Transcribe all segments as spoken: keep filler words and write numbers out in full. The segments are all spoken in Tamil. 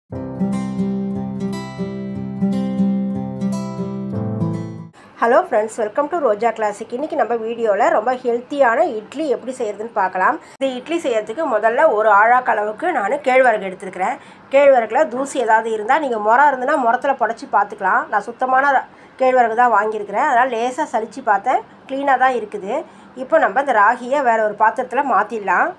Hello friends, welcome to Roja classic. இன்றைக்கி நம்ம வீடியோவில் ரொம்ப ஹெல்த்தியான இட்லி எப்படி செய்கிறதுன்னு பார்க்கலாம். இந்த இட்லி செய்கிறதுக்கு முதல்ல ஒரு ஆழாக்கு அளவுக்கு நான் கேழ்வரகு எடுத்துருக்கிறேன். கேழ்வரகில் தூசி ஏதாவது இருந்தால் நீங்கள் முறம் இருந்துன்னா முறத்தில் புடச்சி பார்த்துக்கலாம். நான் சுத்தமான கேழ்வரகு தான் வாங்கியிருக்கிறேன். அதனால் லேசாக சலித்து பார்த்தேன், க்ளீனாக தான் இருக்குது. இப்போ நம்ம இந்த ராகியை வேறு ஒரு பாத்திரத்தில் மாற்றிடலாம்.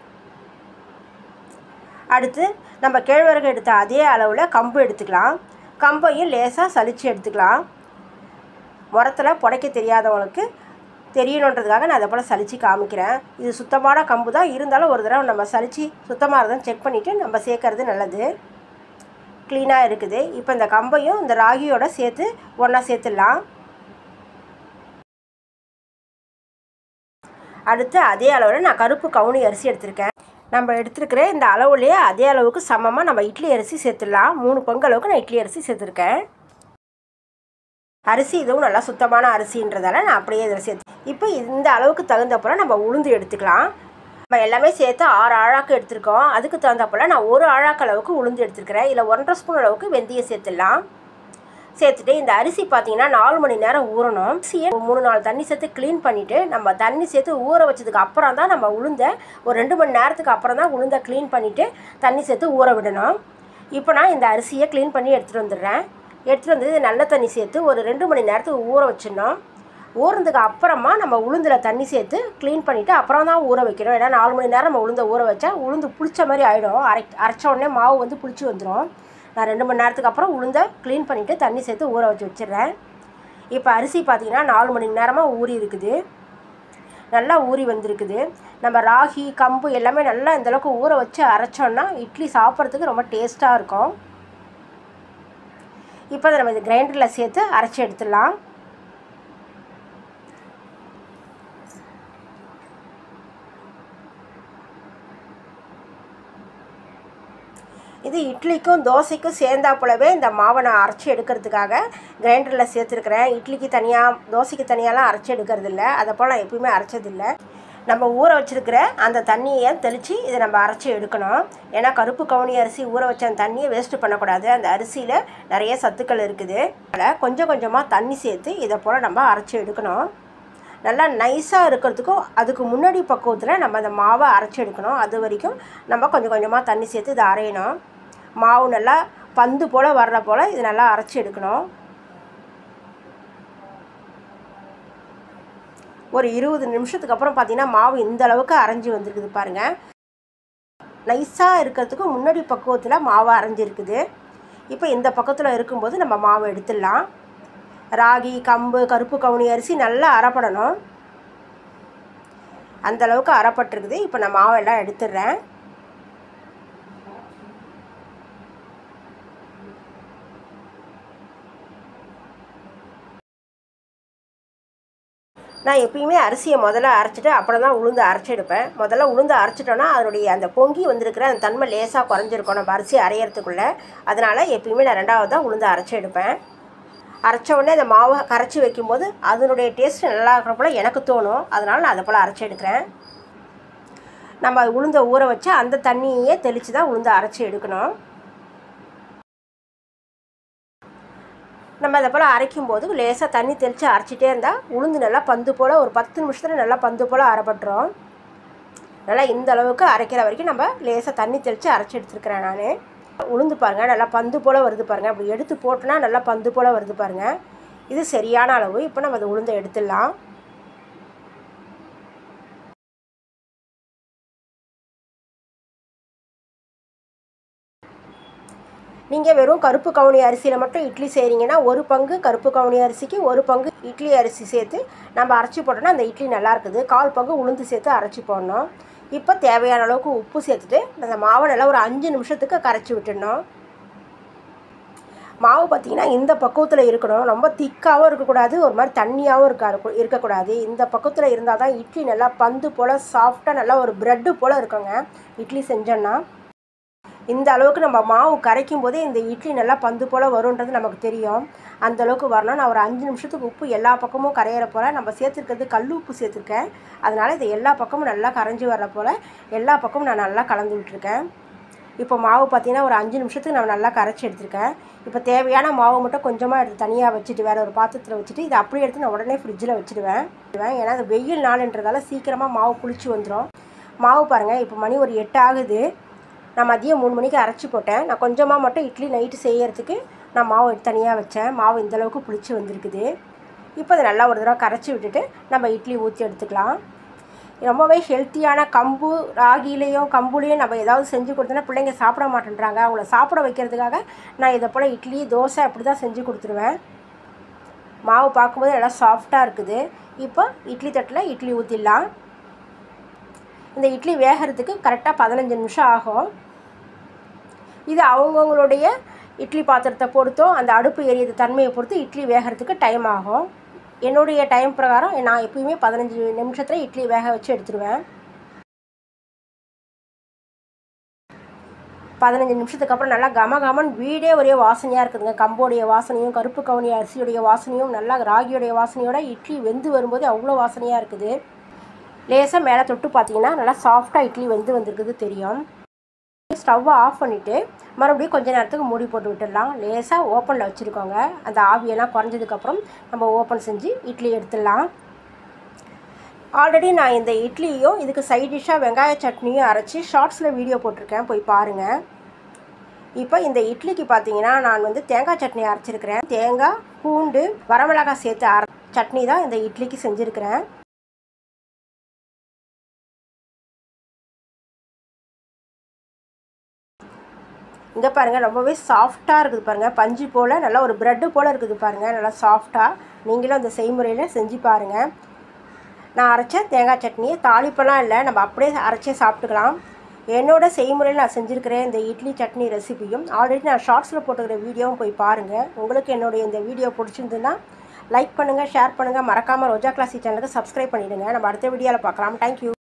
அடுத்து நம்ம கேழ்வரகு எடுத்த அதே அளவில் கம்பு எடுத்துக்கலாம். கம்பையும் லேசாக சலித்து எடுத்துக்கலாம். முறத்தில் புடைக்க தெரியாதவங்களுக்கு தெரியணுன்றதுக்காக நான் அதை போல் சலித்து காமிக்கிறேன். இது சுத்தமான கம்பு தான், இருந்தாலும் ஒரு தடவை நம்ம சலித்து சுத்தமாக இருந்தால் செக் பண்ணிவிட்டு நம்ம சேர்க்கறது நல்லது. க்ளீனாக இருக்குது. இப்போ இந்த கம்பையும் இந்த ராகியோட சேர்த்து ஒன்றா சேர்த்துடலாம். அடுத்து அதே அளவில் நான் கருப்பு கவுனி அரிசி எடுத்திருக்கேன். நம்ம எடுத்துருக்கிற இந்த அளவுலேயே அதே அளவுக்கு சமமாக நம்ம இட்லி அரிசி சேர்த்துடலாம். மூணு பங்கு அளவுக்கு நான் இட்லி அரிசி சேர்த்துருக்கேன். அரிசி இதுவும் நல்லா சுத்தமான அரிசின்றதால நான் அப்படியே இதில் சேர்த்து இப்போ இந்த அளவுக்கு தகுந்தப்போல் நம்ம உளுந்து எடுத்துக்கலாம். நம்ம எல்லாமே சேர்த்து ஆறு ஆழாக்கு எடுத்துருக்கோம். அதுக்கு தகுந்தப்போல் நான் ஒரு ஆழாக்கு அளவுக்கு உளுந்து எடுத்துருக்கிறேன். இதில் ஒன்றரை ஸ்பூன் அளவுக்கு வெந்தயம் சேர்த்துடலாம். சேர்த்துட்டு இந்த அரிசி பார்த்திங்கன்னா நாலு மணி நேரம் ஊறணும். அரிசியை மூணு நாலு தண்ணி சேர்த்து க்ளீன் பண்ணிவிட்டு நம்ம தண்ணி சேர்த்து ஊற வச்சதுக்கு அப்புறம் தான் நம்ம உளுந்தை ஒரு ரெண்டு மணி நேரத்துக்கு அப்புறம் தான் உளுந்தை க்ளீன் பண்ணிவிட்டு தண்ணி சேர்த்து ஊற விடணும். இப்போ நான் இந்த அரிசியை க்ளீன் பண்ணி எடுத்துகிட்டு வந்துடுறேன். எடுத்துகிட்டு வந்து நல்ல தண்ணி சேர்த்து ஒரு ரெண்டு மணி நேரத்துக்கு ஊற வச்சிடணும். ஊறதுக்கு அப்புறமா நம்ம உளுந்தில் தண்ணி சேர்த்து க்ளீன் பண்ணிவிட்டு அப்புறம் தான் ஊற வைக்கணும். ஏன்னா நாலு மணி நேரம் நம்ம உளுந்தை ஊற வச்சா உளுந்து புளிச்ச மாதிரி ஆகிடும். அரை அரைச்ச உடனே மாவு வந்து புளிச்சு வந்துடும். நான் ரெண்டு மணி நேரத்துக்கு அப்புறம் உளுந்தை க்ளீன் பண்ணிவிட்டு தண்ணி சேர்த்து ஊற வச்சு வச்சிடுறேன். இப்போ அரிசி பார்த்திங்கன்னா நாலு மணி நேரமாக ஊறி இருக்குது. நல்லா ஊறி வந்திருக்குது. நம்ம ராகி கம்பு எல்லாமே நல்லா இந்தளவுக்கு ஊற வச்சு அரைச்சோன்னா இட்லி சாப்பிட்றதுக்கு ரொம்ப டேஸ்ட்டாக இருக்கும். இப்போ அதை நம்ம இது கிரைண்டரில் சேர்த்து அரைச்சி எடுத்துடலாம். இது இட்லிக்கும் தோசைக்கும் சேர்ந்தா போலவே இந்த மாவை நான் அரைச்சி எடுக்கிறதுக்காக கிரைண்டரில் சேர்த்துருக்கிறேன். இட்லிக்கு தனியாக தோசைக்கு தனியாலாம் அரைச்சி எடுக்கிறது இல்லை. அதை போல் நான் எப்பயுமே அரைச்சதில்லை. நம்ம ஊற வச்சுருக்கிற அந்த தண்ணியை தெளித்து இதை நம்ம அரைச்சி எடுக்கணும். ஏன்னா கருப்பு கவுனி அரிசி ஊற வச்ச அந்த தண்ணியை வேஸ்ட்டு பண்ணக்கூடாது. அந்த அரிசியில் நிறைய சத்துக்கள் இருக்குது. அதனால் கொஞ்சம் கொஞ்சமாக தண்ணி சேர்த்து இதை போல் நம்ம அரைச்சி எடுக்கணும். நல்லா நைஸாக இருக்கிறதுக்கும் அதுக்கு முன்னாடி பக்குவத்தில் நம்ம அந்த மாவை அரைச்சி எடுக்கணும். அது வரைக்கும் நம்ம கொஞ்சம் கொஞ்சமாக தண்ணி சேர்த்து இதை அரையணும். மாவு நல்லா பந்து போல் வர்ற போல் இது நல்லா அரைச்சி எடுக்கணும். ஒரு இருபது நிமிஷத்துக்கு அப்புறம் பார்த்திங்கன்னா மாவு இந்த அளவுக்கு அரைஞ்சி வந்துருக்குது பாருங்கள். நைஸாக இருக்கிறதுக்கு முன்னாடி பக்குவத்தில் மாவு அரைஞ்சிருக்குது. இப்போ இந்த பக்கத்தில் இருக்கும்போது நம்ம மாவை எடுத்துடலாம். ராகி கம்பு கருப்பு கவுனி அரிசி நல்லா அரைப்படணும். அந்தளவுக்கு அரைப்பட்டிருக்குது. இப்போ நான் மாவெல்லாம் எடுத்துடுறேன். நான் எப்பயுமே அரிசியை முதல்ல அரைச்சிட்டு அப்புறம் தான் உளுந்து அரைச்சி எடுப்பேன். முதல்ல உளுந்து அரைச்சிட்டோன்னா அதனுடைய அந்த பொங்கி வந்திருக்கிற அந்த தன்மை லேசாக குறைஞ்சிருக்கும் நம்ம அரிசி அரையிறதுக்குள்ளே. அதனால் எப்பயுமே நான் ரெண்டாவது தான் உளுந்து அரைச்சி எடுப்பேன். அரைச்ச உடனே அந்த மாவை கரைச்சி வைக்கும்போது அதனுடைய டேஸ்ட் நல்லா இருக்கிற போல் எனக்கு தோணும். அதனால் நான் அதை போல் அரைச்சி எடுக்கிறேன். நம்ம உளுந்தை ஊற வச்சு அந்த தண்ணியே தெளித்து தான் உளுந்தை அரைச்சி எடுக்கணும். நம்ம அதை போல் அரைக்கும்போது லேசாக தண்ணி தெளித்து அரைச்சிட்டே இருந்தால் உளுந்து நல்லா பந்து போல் ஒரு பத்து நிமிஷத்தில் நல்லா பந்து போல் அரைப்பட்டுரும். நல்லா இந்த அளவுக்கு அரைக்கிற வரைக்கும் நம்ம லேசாக தண்ணி தெளித்து அரைச்சி எடுத்துருக்கிறேன். நான் உளுந்து பாருங்கள் நல்லா பந்து போல் வருது பாருங்கள். அப்படி எடுத்து போட்டோன்னா நல்லா பந்து போல் வருது பாருங்கள். இது சரியான அளவு. இப்போ நம்ம அதை உளுந்தை எடுத்துடலாம். நீங்கள் வெறும் கருப்பு கவுனி அரிசியில் மட்டும் இட்லி செய்கிறீங்கன்னா ஒரு பங்கு கருப்பு கவுனி அரிசிக்கு ஒரு பங்கு இட்லி அரிசி சேர்த்து நம்ம அரைச்சி போட்டோன்னா அந்த இட்லி நல்லா இருக்குது. கால் பங்கு உளுந்து சேர்த்து அரைச்சி போடணும். இப்போ தேவையான அளவுக்கு உப்பு சேர்த்துட்டு அந்த மாவை நல்லா ஒரு அஞ்சு நிமிஷத்துக்கு கரைச்சி விட்டுடணும். மாவு பார்த்திங்கன்னா இந்த பக்குவத்தில் இருக்கணும். ரொம்ப திக்காகவும் இருக்கக்கூடாது, ஒரு மாதிரி தண்ணியாகவும் இருக்க இருக்கக்கூடாது. இந்த பக்குவத்தில் இருந்தால் தான் இட்லி நல்லா பந்து போல் சாஃப்டாக நல்லா ஒரு ப்ரெட்டு போல் இருக்குங்க இட்லி செஞ்சோன்னா. இந்த அளவுக்கு நம்ம மாவு கரைக்கும் போதே இந்த இட்லி நல்லா பந்து போல் வரும்ன்றது நமக்கு தெரியும். அந்தளவுக்கு வரணும். நான் ஒரு அஞ்சு நிமிஷத்துக்கு உப்பு எல்லா பக்கமும் கரையிற போல் நம்ம சேர்த்துருக்கிறது கல் உப்பு சேர்த்துருக்கேன். அதனால் இது எல்லா பக்கமும் நல்லா கரைஞ்சி வர்ற போல் எல்லா பக்கமும் நான் நல்லா கலந்து விட்டுருக்கேன். இப்போ மாவு பார்த்திங்கன்னா ஒரு அஞ்சு நிமிஷத்துக்கு நான் நல்லா கரைச்சி எடுத்துருக்கேன். இப்போ தேவையான மாவு மட்டும் கொஞ்சமாக எடுத்து தனியாக வச்சுட்டு வேறு ஒரு பாத்திரத்தில் வச்சுட்டு இதை அப்படியே எடுத்து நான் உடனே ஃப்ரிட்ஜில் வச்சுடுவேன். ஏன்னா அது வெயில் நாளுன்றதால சீக்கிரமாக மாவு புளிச்சு வந்துடும். மாவு பாருங்கள், இப்போ மணி ஒரு எட்டு ஆகுது. நான் மதியம் மூணு மணிக்கு அரைச்சி போட்டேன். நான் கொஞ்சமாக மட்டும் இட்லி நைட்டு செய்யறதுக்கு நான் மாவு எடுத்து தனியாக வச்சேன். மாவு இந்தளவுக்கு புளிச்சு வந்திருக்குது. இப்போ அதை நல்லா ஒரு தடவை கரைச்சி விட்டுட்டு நம்ம இட்லி ஊற்றி எடுத்துக்கலாம். ரொம்பவே ஹெல்த்தியான கம்பு ராகிலையும் கம்புலேயும் நம்ம ஏதாவது செஞ்சு கொடுத்தோன்னா பிள்ளைங்க சாப்பிட மாட்டேன்றாங்க. அவங்கள சாப்பிட வைக்கிறதுக்காக நான் இதை போல் இட்லி தோசை அப்படி தான் செஞ்சு கொடுத்துருவேன். மாவு பார்க்கும்போது நல்லா சாஃப்டாக இருக்குது. இப்போ இட்லி தட்டில் இட்லி ஊற்றிடலாம். இந்த இட்லி வேகிறதுக்கு கரெக்டாக பதினஞ்சு நிமிஷம் ஆகும். இது அவங்கவுங்களுடைய இட்லி பாத்திரத்தை பொறுத்தோ அந்த அடுப்பு எரியது தன்மையை பொறுத்து இட்லி வேகிறதுக்கு டைம் ஆகும். என்னுடைய டைம் பிரகாரம் நான் எப்பயுமே பதினஞ்சு நிமிஷத்தில் இட்லி வேக வச்சு எடுத்துருவேன். பதினஞ்சு நிமிஷத்துக்கு அப்புறம் நல்லா கம கமன் வீடே ஒரே வாசனையாக இருக்குதுங்க. கம்போடைய வாசனையும் கருப்பு கவுனி அரிசியுடைய வாசனையும் நல்லா ராகியோடைய வாசனையோட இட்லி வெந்து வரும்போது அவ்வளோ வாசனையாக இருக்குது. லேசாக மேலே தொட்டு பார்த்தீங்கன்னா நல்லா சாஃப்டாக இட்லி வெந்து வந்திருக்குது தெரியும். ஸ்டவ்வை ஆஃப் பண்ணிவிட்டு மறுபடியும் கொஞ்சம் நேரத்துக்கு மூடி போட்டு விட்டுடலாம். லேசாக ஓப்பனில் வச்சுருக்கோங்க. அந்த ஆவியெல்லாம் குறைஞ்சதுக்கப்புறம் நம்ம ஓப்பன் செஞ்சு இட்லி எடுத்துடலாம். ஆல்ரெடி நான் இந்த இட்லியும் இதுக்கு சைட் டிஷ்ஷாக வெங்காய சட்னியும் அரைச்சி ஷார்ட்ஸில் வீடியோ போட்டிருக்கேன், போய் பாருங்கள். இப்போ இந்த இட்லிக்கு பார்த்தீங்கன்னா நான் வந்து தேங்காய் சட்னி அரைச்சிருக்கிறேன். தேங்காய் பூண்டு வரமிளகாய் சேர்த்து அரை சட்னி தான் இந்த இட்லிக்கு செஞ்சுருக்கிறேன். இங்கே பாருங்கள், ரொம்பவே சாஃப்டாக இருக்குது பாருங்கள். பஞ்சு போல் நல்லா ஒரு ப்ரெட்டு போல் இருக்குது பாருங்கள், நல்லா சாஃப்டாக. நீங்களும் அந்த செய்முறையில் செஞ்சு பாருங்கள். நான் அரைச்ச தேங்காய் சட்னியை தாளிப்பெல்லாம் இல்லை, நம்ம அப்படியே அரைச்சே சாப்பிட்டுக்கலாம். என்னோடய செய்முறையில் நான் செஞ்சுருக்கிறேன் இந்த இட்லி சட்னி ரெசிபியும் ஆல்ரெடி நான் ஷார்ட்ஸில் போட்டுக்கிற வீடியோவும் போய் பாருங்கள். உங்களுக்கு என்னுடைய இந்த வீடியோ பிடிச்சிருந்துன்னா லைக் பண்ணுங்கள், ஷேர் பண்ணுங்கள். மறக்காமல் ரோஜா கிளாசி சேனலுக்கு சப்ஸ்கிரைப் பண்ணிவிடுங்க. நம்ம அடுத்த வீடியோவில் பார்க்கலாம். தேங்க்யூ.